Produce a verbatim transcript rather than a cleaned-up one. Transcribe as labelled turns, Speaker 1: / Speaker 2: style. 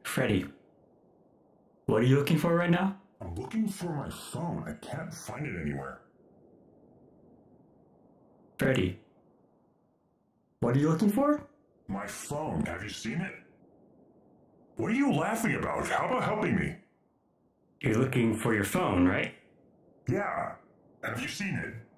Speaker 1: Freddy, what are you looking for right now?
Speaker 2: I'm looking for my phone. I can't find it anywhere.
Speaker 1: Freddy, what are you looking for?
Speaker 2: My phone. Have you seen it? What are you laughing about? How about helping me?
Speaker 1: You're looking for your phone, right?
Speaker 2: Yeah. Have you seen it?